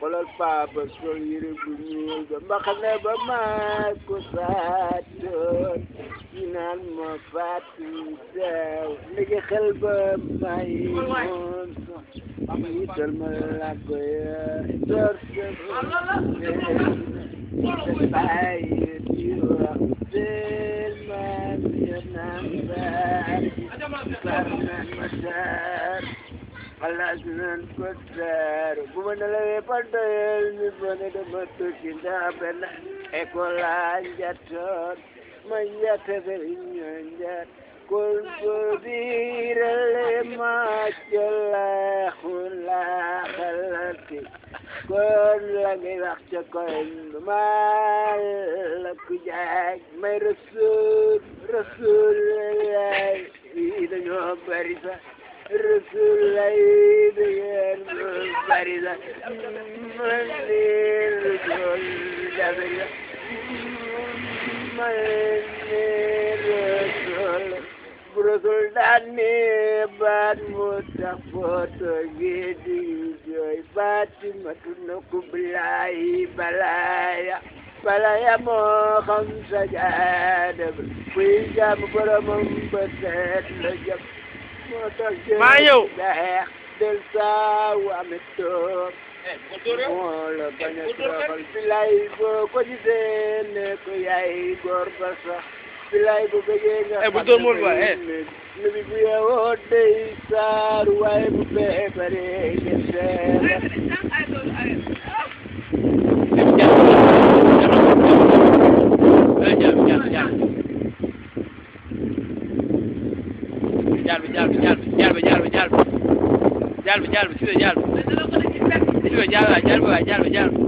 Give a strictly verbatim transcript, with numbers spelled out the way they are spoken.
xoolal pape sol yére bu ñuul ba mbaxane ba maa ko saatoon ñu naan ma fàttu sew léegi xel ba may moon ital ma la ko tor se bàyyi di wax del man yanaan baar kar naan ma saar xalaat naan ko saar bu ma nelawee ba doyal mi bone dama tukki ndax benn école laa njatoon ma njata beri ñoo njat kul bu biirale ma jolaaxu laa xalati kon la ngay wax ca koñ maa la ku jaay may rasul rasul lay yi dañoo bari sax rasul lay dangeen bari sax man ni rasul dabari sax man ni rasul bu rasul daan ni baat mu tax foto gi di jooy baati matu na ku bilaay balaaya balaaya moo xam sa jaada ba kuy jàmm boromam ba seet la jëm moo tax maa ñëw deex del saa waame toog moo la bañ a toogal bilaay boo ko gisee ne ko yaay góor ba sax bilaay bu bëggee nga bu dóor mool ba eh ne bi bu yeewoo dey saar waaye bu bee bare de seer Jal bi jal bi jal bi jal bi jal bi jal bi jal bi jal bi jal bi jal bi jal bi jal bi jal bi